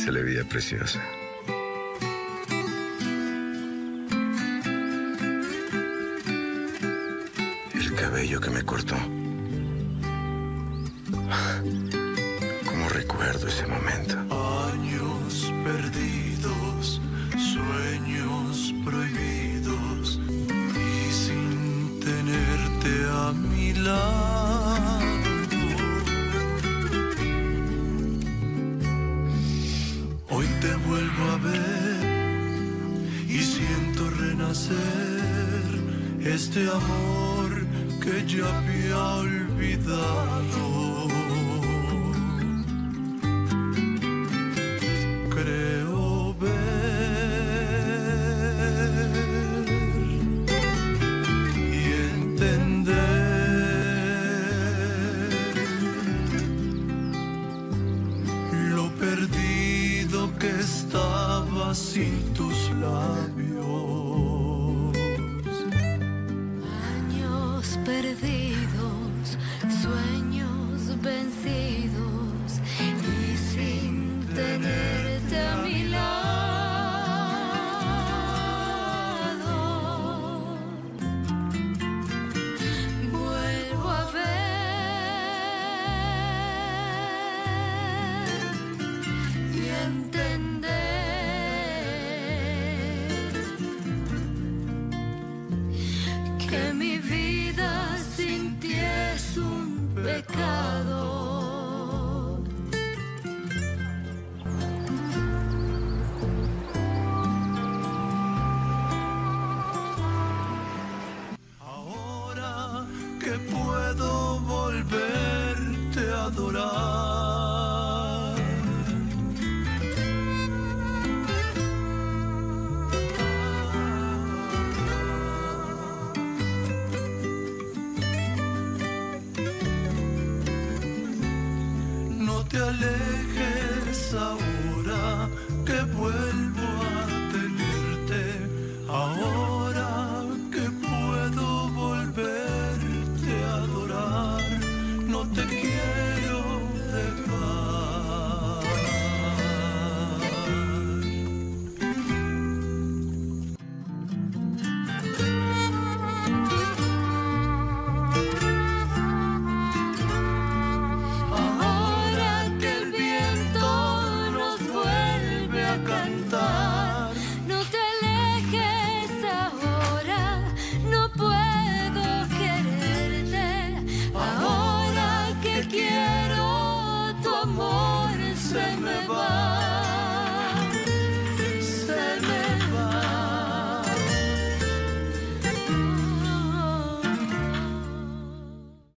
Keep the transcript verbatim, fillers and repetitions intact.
se le veía preciosa. El cabello que me cortó. Cómo recuerdo ese momento. Años perdidos, sueños prohibidos, y sin tenerte a mi lado. Hoy te vuelvo a ver y siento renacer este amor que ya había olvidado. Creo ver y entender lo perdido que estaba sin tus labios. Años perdidos, sueños vencidos, y sin tenerte a mi lado, vuelvo a ver y entender que mi vida sin ti es un pecado. Ahora que puedo volverte a adorar, no te alejes ahora que vuelvo